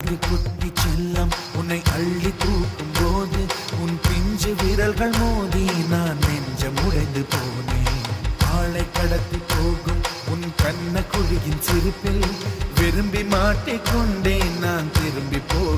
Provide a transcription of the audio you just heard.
குட்டி குட்டி செல்லம் உன்னை அள்ளி தூக்கும் போது உன் பிஞ்சு விரல்கள் மோதி நான் நெஞ்சம் உடைந்து போனேன். ஆளை கடத்தி போகும் உன் கண்ண குழியின் சிரிப்பில் விரும்பி மாட்டிக்கொண்டேன் நான் திரும்பி போ